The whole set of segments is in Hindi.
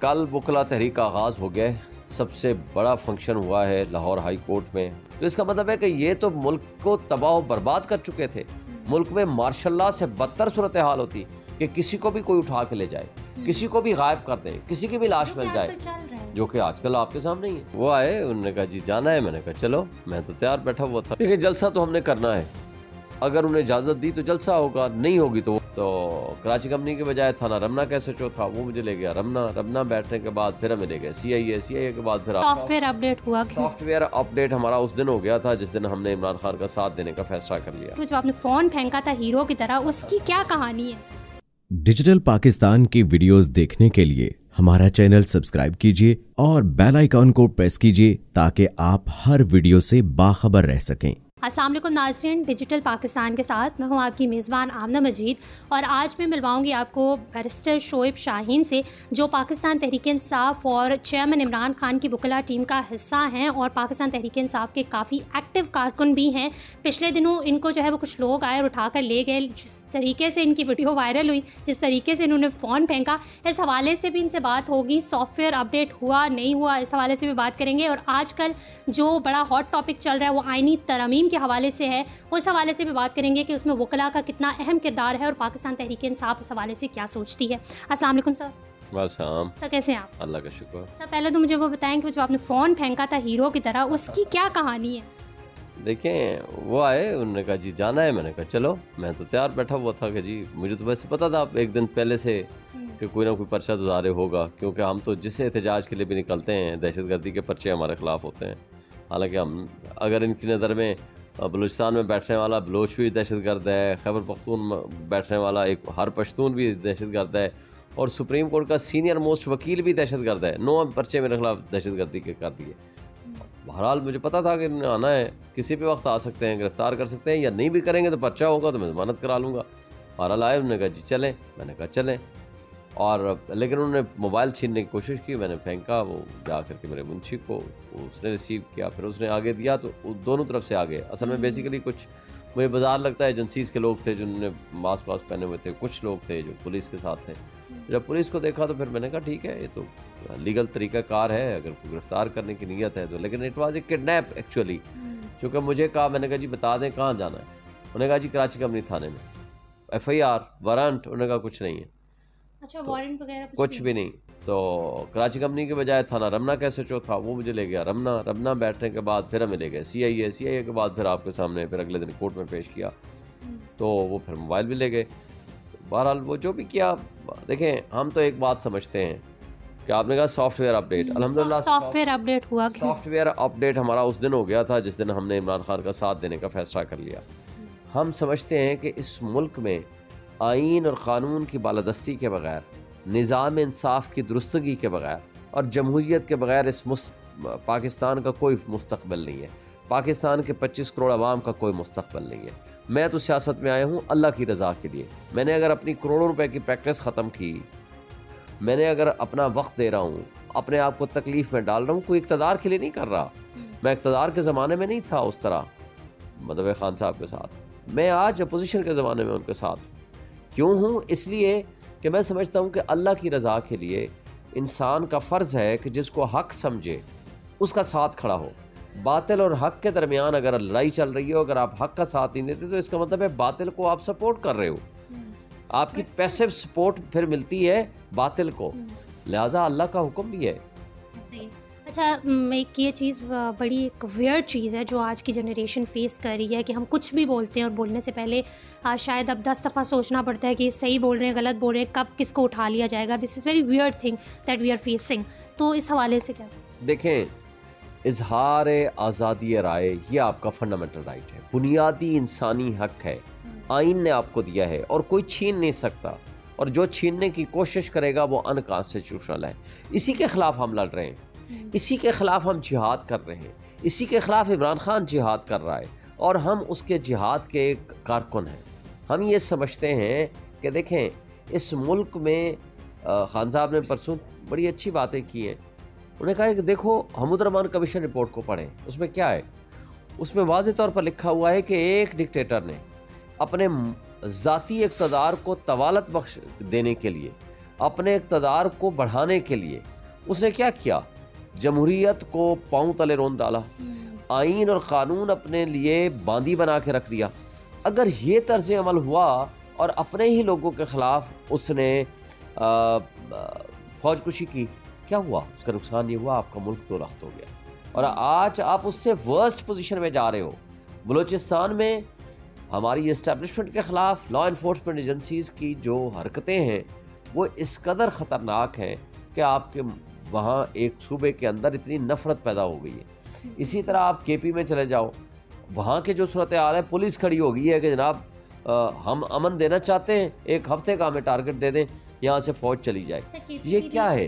कल वकला तहरीक का आगाज़ हो गया है। सबसे बड़ा फंक्शन हुआ है लाहौर हाई कोर्ट में। तो इसका मतलब है कि ये तो मुल्क को तबाह बर्बाद कर चुके थे। मुल्क में मार्शल लॉ से बदतर सूरत हाल होती कि किसी को भी कोई उठा के ले जाए, किसी को भी गायब कर दे, किसी की भी लाश मिल जाए, जो कि आजकल आपके सामने ही है। वो आए, उन्होंने कहा जी जाना है। मैंने कहा चलो, मैं तो तैयार बैठा हुआ था। देखिए जलसा तो हमने करना है, अगर उन्हें इजाज़त दी तो जलसा होगा, नहीं होगी तो कराची कंपनी के बजाय थाना रमना का SHO था, वो मुझे ले गया रमना बैठने के बाद फिर हमें ले गया CIA के बाद फिर सॉफ्टवेयर अपडेट हुआ। सॉफ्टवेयर अपडेट हमारा उस दिन हो गया था जिस दिन हमने इमरान खान का साथ देने का फैसला कर लिया। तो जो आपने फोन फेंका था हीरो की तरह, उसकी क्या कहानी है? डिजिटल पाकिस्तान की वीडियोस देखने के लिए हमारा चैनल सब्सक्राइब कीजिए और बेल आइकॉन को प्रेस कीजिए ताकि आप हर वीडियो से बाखबर रह सकें। अस्सलाम वालेकुम नाज़रीन, डिजिटल पाकिस्तान के साथ मैं हूं आपकी मेज़बान आमना मजीद और आज मैं मिलवाऊंगी आपको बैरिस्टर शोएब शाहीन से, जो पाकिस्तान तहरीक इंसाफ और चेयरमैन इमरान खान की वकला टीम का हिस्सा हैं और पाकिस्तान तहरीक इंसाफ के काफ़ी एक्टिव कारकुन भी हैं। पिछले दिनों इनको जो है वो कुछ लोग आए और उठा कर ले गए। जिस तरीके से इनकी वीडियो वायरल हुई, जिस तरीके से इन्होंने फ़ोन फेंका, इस हवाले से भी इनसे बात होगी। सॉफ्टवेयर अपडेट हुआ नहीं हुआ, इस हवाले से भी बात करेंगे। और आजकल जो बड़ा हॉट टॉपिक चल रहा है वो आईनी तरमीम के हवाले से है, उस हवाले से भी बात करेंगे कि उसमें वकला का कितना अहम किरदार है और पाकिस्तान तहरीक इंसाफ उस हवाले से क्या सोचती है। अस्सलाम वालेकुम सर। सर कैसे हैं आप? अल्लाह का शुक्र। सर पहले तो मुझे वो बताएं कि जो आपने फ़ोन फेंका था हीरो की तरह, उसकी क्या कहानी है? देखें वो आए, उन्होंने कहा जी जाना है। मैंने कहा चलो, मैं तो तैयार बैठा हुआ था कि जी मुझे तो वैसे पता था एक दिन पहले से कि कोई ना कोई पर्चा तो ज़ाहिर होगा, क्योंकि हम तो जिस एहतजाज के लिए भी निकलते हैं दहशतगर्दी के पर्चे हमारे ख़िलाफ़ होते हैं। हालांकि हम अगर इनकी नज़र में बलूचिस्तान में बैठने वाला बलोच भी दहशतगर्द है, खैबर पख्तून बैठने वाला एक हर पश्तून भी दहशतगर्द है और सुप्रीम कोर्ट का सीनियर मोस्ट वकील भी दहशतगर्द है। 9 पर्चे मेरे खिलाफ दहशतगर्दी के कर दिए। बहरहाल मुझे पता था कि इन्हें आना है, किसी भी वक्त आ सकते हैं, गिरफ्तार कर सकते हैं, या नहीं भी करेंगे तो पर्चा होगा तो मैं ज़मानत करा लूँगा। बहरहाल आए, उन्होंने कहा जी चलें। मैंने कहा चलें, और लेकिन उन्होंने मोबाइल छीनने की कोशिश की। मैंने फेंका, वो जा करके मेरे मुंशी को उसने रिसीव किया, फिर उसने आगे दिया तो दोनों तरफ से आगे। असल में बेसिकली कुछ मुझे बाजार लगता है एजेंसीज के लोग थे जिन्होंने मास्क पहने हुए थे, कुछ लोग थे जो पुलिस के साथ थे। जब पुलिस को देखा तो फिर मैंने कहा ठीक है, ये तो लीगल तरीक़ाकार है, अगर कोई गिरफ्तार करने की नीयत है तो। लेकिन it was a kidnap actually. चूँकि मुझे कहा, मैंने कहा जी बता दें कहाँ जाना है। उन्होंने कहा जी कराची कंपनी थाने में। FIR वारंट, उन्होंने कहा कुछ नहीं है। अच्छा, वारंट वगैरह कुछ भी नहीं। तो कराची कंपनी के बजाय थाना रमना का SHO था, वो मुझे ले गया रमना बैठने के बाद फिर हमें ले गया CIA के बाद फिर आपके सामने फिर अगले दिन कोर्ट में पेश किया। तो वो फिर मोबाइल भी ले गए। बहरहाल वो जो भी किया, देखें हम तो एक बात समझते हैं कि आपने कहा सॉफ्टवेयर अपडेट, अल्हम्दुलिल्लाह सॉफ्टवेयर अपडेट हुआ। सॉफ्टवेयर अपडेट हमारा उस दिन हो गया था जिस दिन हमने इमरान खान का साथ देने का फैसला कर लिया। हम समझते हैं कि इस मुल्क में आईन और क़ानून की बालादस्ती के बगैर, निज़ाम इंसाफ की दुरुस्तगी के बगैर और जमहूरियत के बगैर इस पाकिस्तान का कोई मुस्तकबिल नहीं है। पाकिस्तान के 25 करोड़ आवाम का कोई मुस्तकबिल नहीं है। मैं तो सियासत में आया हूँ अल्लाह की रज़ा के लिए। मैंने अगर अपनी करोड़ों रुपए की प्रैक्टिस ख़त्म की, मैंने अगर अपना वक्त दे रहा हूँ, अपने आप को तकलीफ़ में डाल रहा हूँ, कोई इक़्तिदार के लिए नहीं कर रहा। मैं इक़्तिदार के ज़माने में नहीं था उस तरह मदवे खान साहब के साथ, मैं आज अपोजिशन के ज़माने में उनके साथ क्यों हूँ? इसलिए कि मैं समझता हूँ कि अल्लाह की रज़ा के लिए इंसान का फ़र्ज़ है कि जिसको हक़ समझे उसका साथ खड़ा हो। बातिल और हक़ के दरमियान अगर लड़ाई चल रही हो, अगर आप हक़ का साथ नहीं देते तो इसका मतलब है बातिल को आप सपोर्ट कर रहे हो, आपकी पैसिव सपोर्ट फिर मिलती है बातिल को। लिहाजा अल्लाह का हुक्म भी है। अच्छा, एक ये चीज़ बड़ी एक वियर्ड चीज़ है जो आज की जनरेशन फेस कर रही है कि हम कुछ भी बोलते हैं और बोलने से पहले शायद अब 10 दफ़ा सोचना पड़ता है कि सही बोल रहे हैं, गलत बोल रहे हैं, कब किसको उठा लिया जाएगा। This is very weird thing that we are facing. तो इस हवाले से क्या? देखें, इजहार आज़ादी राय ये आपका फंडामेंटल राइट है, बुनियादी इंसानी हक है, आइन ने आपको दिया है और कोई छीन नहीं सकता। और जो छीनने की कोशिश करेगा वो अनकॉन्स्टिट्यूशनल है। इसी के ख़िलाफ़ हम लड़ रहे हैं, इसी के ख़िलाफ़ हम जिहाद कर रहे हैं, इसी के ख़िलाफ़ इमरान खान जिहाद कर रहा है और हम उसके जिहाद के एक कारकुन हैं। हम ये समझते हैं कि देखें, इस मुल्क में खान साहब ने परसों बड़ी अच्छी बातें की हैं। उन्होंने कहा कि देखो हमूद कमीशन रिपोर्ट को पढ़ें, उसमें क्या है? उसमें वाज़ेह तौर पर लिखा हुआ है कि एक डिक्टेटर ने अपने ज़ाती इक़्तिदार को तवालत बख्श देने के लिए अपने इक़्तिदार को बढ़ाने के लिए उसने क्या किया, जमहूरियत को पांव तले रोंद डाला, आइन और क़ानून अपने लिए बांदी बना के रख दिया। अगर ये तर्ज अमल हुआ और अपने ही लोगों के ख़िलाफ़ उसने फौजकुशी की, क्या हुआ? उसका नुकसान ये हुआ, आपका मुल्क तो लख्त हो गया और आज आप उससे वर्स्ट पोजीशन में जा रहे हो। बलूचिस्तान में हमारी इस्टेब्लिशमेंट के ख़िलाफ़ लॉ इन्फोर्समेंट एजेंसीज़ की जो हरकतें हैं वो इस कदर ख़तरनाक हैं कि आपके वहाँ एक सूबे के अंदर इतनी नफ़रत पैदा हो गई है। इसी तरह आप केपी में चले जाओ, वहाँ के जो सूरत हाल है, पुलिस खड़ी हो गई है कि जनाब हम अमन देना चाहते हैं, एक हफ्ते का हमें टारगेट दे दें, यहाँ से फ़ौज चली जाए। ये क्या है?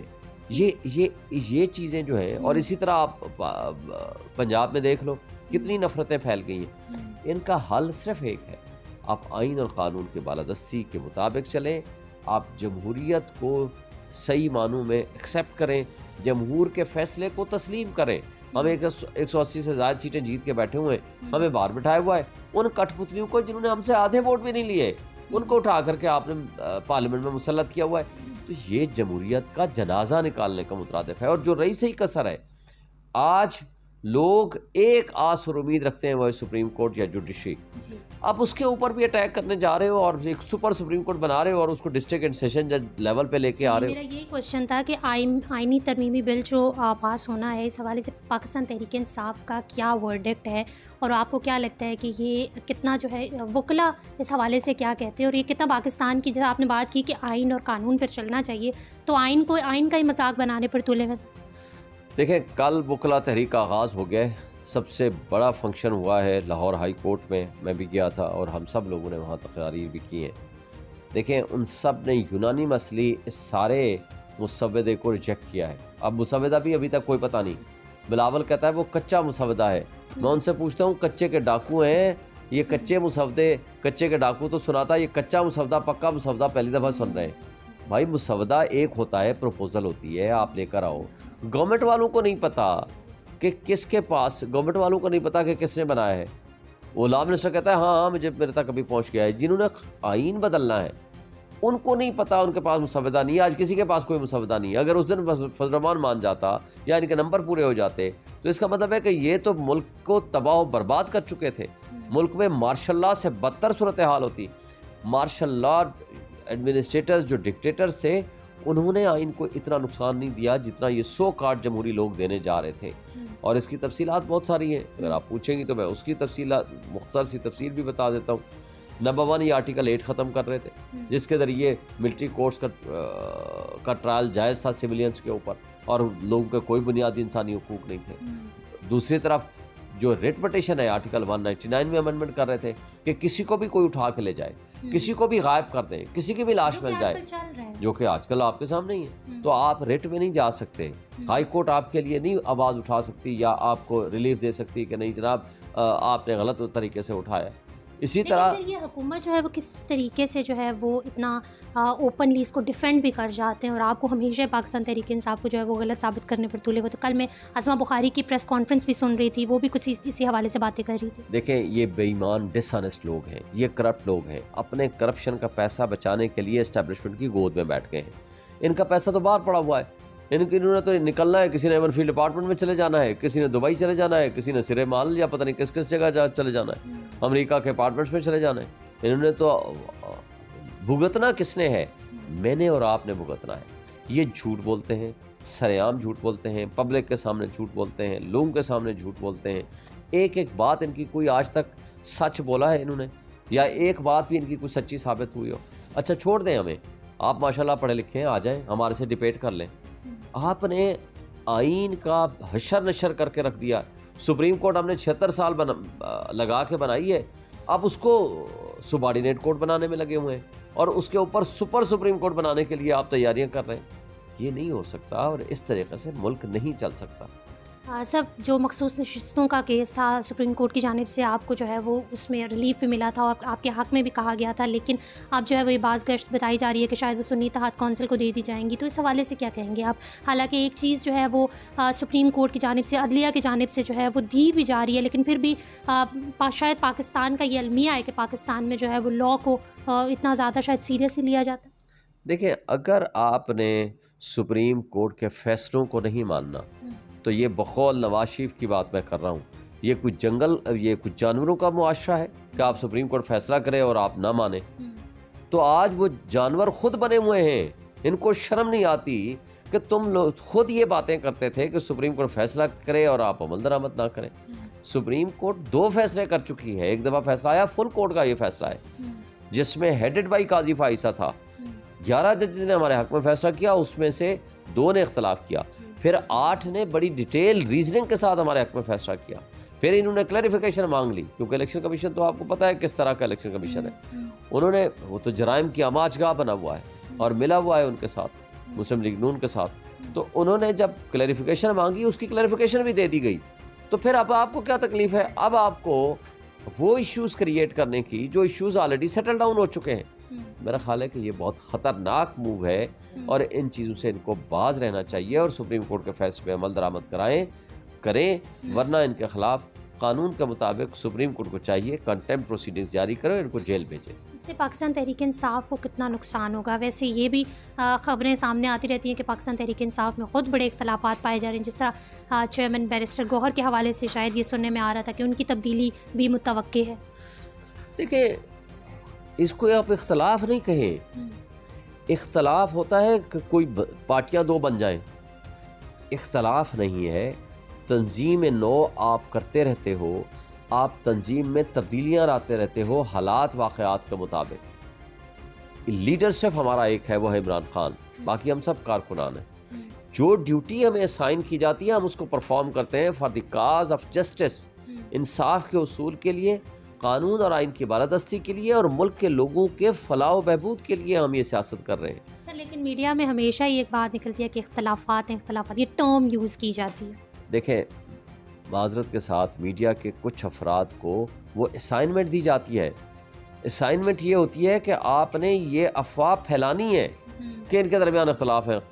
ये चीज़ें जो हैं, और इसी तरह आप पंजाब में देख लो कितनी नफ़रतें फैल गई हैं। इनका हल सिर्फ एक है, आप आइन और क़ानून के बालादस्ती के मुताबिक चलें, आप जमहूरियत को सही मानों में एक्सेप्ट करें, जमहूर के फ़ैसले को तस्लीम करें। हम 180 से ज़्यादा सीटें जीत के बैठे हुए हैं, हमें बाहर बिठाया हुआ है। उन कठपुतलियों को जिन्होंने हमसे आधे वोट भी नहीं लिए, उनको उठा करके आपने पार्लियामेंट में मुसल्लत किया हुआ है। तो ये जमहूरियत का जनाजा निकालने का मुतरादिफ है। और जो रही सही कसर है, आज लोग एक आस और उम्मीद रखते हैं, वह सुप्रीम कोर्ट या जुडिशरी। आप उसके ऊपर भी अटैक करने जा रहे हो और एक सुपर सुप्रीम कोर्ट बना रहे हो और उसको डिस्ट्रिक्ट एंड सेशन जज लेवल पे लेके आ रहे हो। मेरा यही क्वेश्चन था कि आईनी तरमीमी बिल जो पास होना है, इस हवाले से पाकिस्तान तहरीक इंसाफ का क्या वर्डिक्ट है और आपको क्या लगता है कि ये कितना जो है वकला इस हवाले से क्या कहते हैं और ये कितना पाकिस्तान की, जैसे आपने बात की कि आइन और कानून पर चलना चाहिए, तो आइन का ही मजाक बनाने पर तुले हुए। देखें, कल वकला तहरीक का आगाज़ हो गया, सबसे बड़ा फंक्शन हुआ है लाहौर हाई कोर्ट में, मैं भी गया था और हम सब लोगों ने वहाँ तकरीर भी की है। देखें, उन सब ने यूनानी मसली इस सारे मुसव्वदे को रिजेक्ट किया है। अब मुसव्वदा भी अभी तक कोई पता नहीं, बिलावल कहता है वो कच्चा मुसव्वदा है। मैं उनसे पूछता हूँ, कच्चे के डाकू हैं ये, कच्चे मुसव्वदे, कच्चे के डाकू तो सुनाता, ये कच्चा मुसव्वदा पक्का मुसव्वदा पहली दफ़ा सुन रहे हैं। भाई, मुसव्वदा एक होता है, प्रपोजल होती है, आप लेकर आओ। गवर्नमेंट वालों को नहीं पता कि किसके पास, गवर्नमेंट वालों को नहीं पता कि किसने बनाया है। वो लॉ मिनिस्टर कहता है हाँ मुझे मेरे तक अभी पहुंच गया है। जिन्होंने आइन बदलना है उनको नहीं पता, उनके पास मुसव्वदा नहीं है। आज किसी के पास कोई मुसव्वदा नहीं है। अगर उस दिन फजलरहमान मान जाता या इनके नंबर पूरे हो जाते तो इसका मतलब है कि ये तो मुल्क को तबाह बर्बाद कर चुके थे। मुल्क में मार्शल लॉ से बदतर सूरत हाल होती। मार्शल लॉ एडमिनिस्ट्रेटर्स जो डिक्टेटर्स थे, उन्होंने आइन को इतना नुकसान नहीं दिया जितना ये 100 कार्ड जमहूरी लोग देने जा रहे थे। और इसकी तफसीलात बहुत सारी हैं, अगर आप पूछेंगी तो मैं उसकी तफसीलात, मुख्तसर सी तफसील भी बता देता हूँ। नंबर 1, ये आर्टिकल 8 ख़त्म कर रहे थे, जिसके ज़रिए मिलिट्री कोर्ट्स का ट्रायल जायज़ था सिविलियंस के ऊपर और लोगों के कोई बुनियादी इंसानी हुकूक नहीं थे। दूसरी तरफ जो रिट पिटीशन है, आर्टिकल 199 में अमेंडमेंट कर रहे थे कि किसी को भी कोई उठा के ले जाए, किसी को भी गायब कर दें, किसी की भी लाश मिल जाए, जो कि आजकल आपके सामने ही है, तो आप रिट में नहीं जा सकते। हाई कोर्ट आपके लिए नहीं आवाज़ उठा सकती या आपको रिलीफ दे सकती कि नहीं जनाब आपने गलत तरीके से उठाया। इसी तरह ये हुकूमत जो है वो किस तरीके से जो है वो इतना ओपनली इसको डिफेंड भी कर जाते हैं और आपको हमेशा पाकिस्तान तहरीक इंसाफ को जो है वो गलत साबित करने पर तुले हुए। तो कल मैं असमा बुखारी की प्रेस कॉन्फ्रेंस भी सुन रही थी, वो भी कुछ इसी हवाले से बातें कर रही थी। देखें, ये बेईमान डिसऑनेस्ट लोग हैं, ये करप्ट लोग हैं, अपने करप्शन का पैसा बचाने के लिए एस्टेब्लिशमेंट की गोद में बैठ गए हैं। इनका पैसा तो बाहर पड़ा हुआ है, इन्होंने तो निकलना है। किसी ने एमरफील्ड अपार्टमेंट में चले जाना है, किसी ने दुबई चले जाना है, किसी ने सिरे माल या पता नहीं किस किस जगह चले जाना है, अमेरिका के अपार्टमेंट्स में चले जाना है। इन्होंने तो भुगतना किसने है? मैंने और आपने भुगतना है। ये झूठ बोलते हैं, सरेआम झूठ बोलते हैं, पब्लिक के सामने झूठ बोलते हैं, लोगों के सामने झूठ बोलते हैं। एक एक बात इनकी कोई आज तक सच बोला है इन्होंने, या एक बात भी इनकी कुछ सच्ची साबित हुई हो? अच्छा छोड़ दें हमें, आप माशाल्लाह पढ़े लिखे हैं, आ जाएं हमारे से डिबेट कर लें। आपने आइन का हशर नशर करके रख दिया। सुप्रीम कोर्ट हमने 76 साल लगा के बनाई है, अब उसको सुबार्डिनेट कोर्ट बनाने में लगे हुए हैं और उसके ऊपर सुपर सुप्रीम कोर्ट बनाने के लिए आप तैयारियां कर रहे हैं। ये नहीं हो सकता और इस तरीके से मुल्क नहीं चल सकता। सब जो मखसूस नशिस्तों का केस था सुप्रीम कोर्ट की जानिब से आपको जो है वो उसमें रिलीफ भी मिला था और आपके हक़ में भी कहा गया था, लेकिन अब जो है वो ये बाज़गश्त बताई जा रही है कि शायद वो सुन्नी इत्तेहाद कौंसिल को दे दी जाएंगी। तो इस हवाले से क्या कहेंगे आप? हालांकि एक चीज़ जो है वो सुप्रीम कोर्ट की जानिब से, अदलिया की जानिब से जो है वो दी भी जा रही है, लेकिन फिर भी शायद पाकिस्तान का ये अलमिया है कि पाकिस्तान में जो है वो लॉ को इतना ज़्यादा शायद सीरियसली लिया जाता है। देखिए, अगर आपने सुप्रीम कोर्ट के फैसलों को नहीं मानना तो ये बकौल नवाज शरीफ की बात मैं कर रहा हूँ, ये कुछ जानवरों का मुआशरा है कि आप सुप्रीम कोर्ट फैसला करें और आप ना माने। तो आज वो जानवर खुद बने हुए हैं, इनको शर्म नहीं आती कि तुम लोग खुद ये बातें करते थे कि सुप्रीम कोर्ट फैसला करे और आप अमल दरामद ना करें। सुप्रीम कोर्ट 2 फैसले कर चुकी है। एक दफ़ा फैसला आया, फुल कोर्ट का ये फैसला है जिसमें हेडेड बाई काजी फाइसा था। 11 जजेस ने हमारे हक में फैसला किया, उसमें से 2 ने इख्तलाफ किया, फिर 8 ने बड़ी डिटेल रीजनिंग के साथ हमारे हक में फैसला किया। फिर इन्होंने क्लैरिफिकेशन मांग ली, क्योंकि इलेक्शन कमीशन तो आपको पता है किस तरह का इलेक्शन कमीशन है। उन्होंने, वो तो जराइम की आमाजगाह बना हुआ है और मिला हुआ है उनके साथ, मुस्लिम लीग नून के साथ। तो उन्होंने जब क्लैरिफिकेशन मांगी, उसकी क्लैरिफिकेशन भी दे दी गई। तो फिर अब आपको क्या तकलीफ है? अब आपको वो इश्यूज क्रिएट करने की जो इश्यूज ऑलरेडी सेटल डाउन हो चुके हैं। मेरा ख्याल है कि ये बहुत ख़तरनाक मूव है और इन चीज़ों से इनको बाज रहना चाहिए और सुप्रीम कोर्ट के फैसले पे अमल दरामद करें, वरना इनके खिलाफ कानून के मुताबिक सुप्रीम कोर्ट को चाहिए कंटेम्प्ट प्रोसीडिंग्स जारी करें, इनको जेल भेजें। इससे पाकिस्तान तहरीक इंसाफ को कितना नुकसान होगा? वैसे ये भी खबरें सामने आती रहती हैं कि पाकिस्तान तहरीक इंसाफ में ख़ुद बड़े इख्तलाफात पाए जा रहे हैं। जिस तरह चेयरमैन बैरिस्टर गौहर के हवाले से शायद ये सुनने में आ रहा था कि उनकी तब्दीली भी मुतवक्की है। देखिए, इसको आप इख्तलाफ नहीं कहें, इख्तलाफ होता है कि कोई पार्टियां 2 बन जाएं, इख्तलाफ नहीं है। तंजीम नो आप करते रहते हो, आप तंजीम में तब्दीलियां लाते रहते हो हालात वाक़यात के मुताबिक। लीडरशिप हमारा एक है, वो है इमरान खान, बाकी हम सब कारकुनान हैं। जो ड्यूटी हमें असाइन की जाती है हम उसको परफॉर्म करते हैं for the cause of justice, इंसाफ के उसूल के लिए, कानून और आइन की बालादस्ती के लिए और मुल्क के लोगों के फलाह बहबूद के लिए हम ये सियासत कर रहे हैं। सर, लेकिन मीडिया में हमेशा ये एक बात निकलती है कि इख्तलाफात ये टर्म यूज़ की जाती है। देखें, माजरत के साथ मीडिया के कुछ अफराद को वो असाइनमेंट दी जाती है। असाइनमेंट ये होती है कि आपने ये अफवाह फैलानी है कि इनके दरमियान इख्तलाफ है।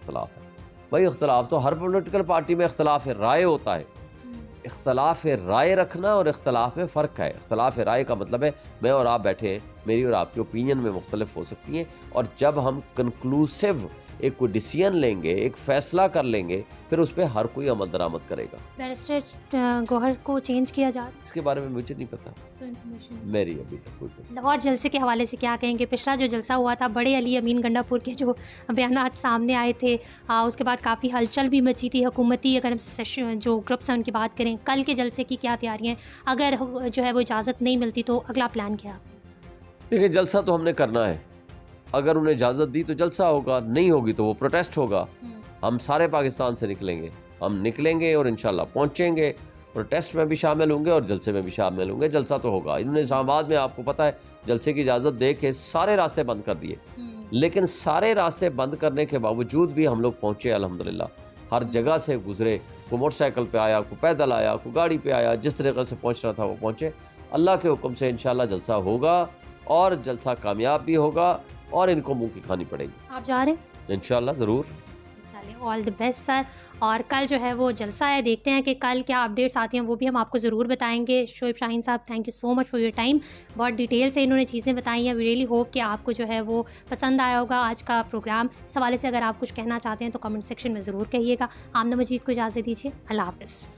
भाई, इख्तलाफ तो हर पॉलिटिकल पार्टी में इख्तलाफ राय होता है। इख्तलाफ राय रखना और इख्तलाफ में फ़र्क है। इख्तलाफ राय का मतलब है मैं और आप बैठे हैं, मेरी और आपकी ओपिनियन में मुख्तलिफ हो सकती हैं, और जब हम कंक्लूसिव एक कोई डिसीजन लेंगे, एक फ़ैसला कर लेंगे, फिर उस पर हर कोई अमल दरामद करेगा। बैरिस्टर गौहर को चेंज किया जा, इसके बारे में मुझे नहीं पता, मेरी अभी तक कोई। लाहौर जलसे के हवाले से क्या कहेंगे? पिछला जो जलसा हुआ था, बड़े अली अमीन गंडापुर के जो बयानात सामने आए थे, उसके बाद काफ़ी हलचल भी मची थी हुकूमती, अगर हम जो ग्रुप्स हैं उनकी बात करें, कल के जलसे की क्या तैयारियाँ? अगर जो है वो इजाज़त नहीं मिलती तो अगला प्लान क्या? देखिए, जलसा तो हमने करना है। अगर उन्हें इजाज़त दी तो जलसा होगा, नहीं होगी तो वो प्रोटेस्ट होगा। हम सारे पाकिस्तान से निकलेंगे, हम निकलेंगे और इंशाल्लाह पहुंचेंगे। प्रोटेस्ट में भी शामिल होंगे और जलसे में भी शामिल होंगे। जलसा तो होगा। इन्होंने इस्लामाबाद में, आपको पता है, जलसे की इजाज़त दे के सारे रास्ते बंद कर दिए, लेकिन सारे रास्ते बंद करने के बावजूद भी हम लोग पहुँचे अल्हम्दुलिल्लाह। हर जगह से गुजरे, कोई मोटरसाइकिल पे आया, कोई पैदल आया, कोई गाड़ी पे आया, जिस तरीके से पहुँचना था वो पहुँचे। अल्लाह के हुक्म से इंशाल्लाह जलसा होगा और जलसा कामयाब भी होगा और इनको मुंह की खानी पड़ेगी। आप जा रहे हैं? इंशाल्लाह ज़रूर। चलिए, ऑल द बेस्ट सर। और कल जो है वो जलसा है, देखते हैं कि कल क्या अपडेट्स आती हैं, वो भी हम आपको ज़रूर बताएंगे। शोएब शाहीन साहब, thank you so much for your time. बहुत डिटेल से इन्होंने चीज़ें बताई हैं। वी रियली होप कि आपको जो है वो पसंद आया होगा आज का प्रोग्राम। इस हवाले से अगर आप कुछ कहना चाहते हैं तो कमेंट सेक्शन में ज़रूर कहिएगा। आमना मजीद को इजाज़त दीजिए। अल्लाह हाफ़िज़।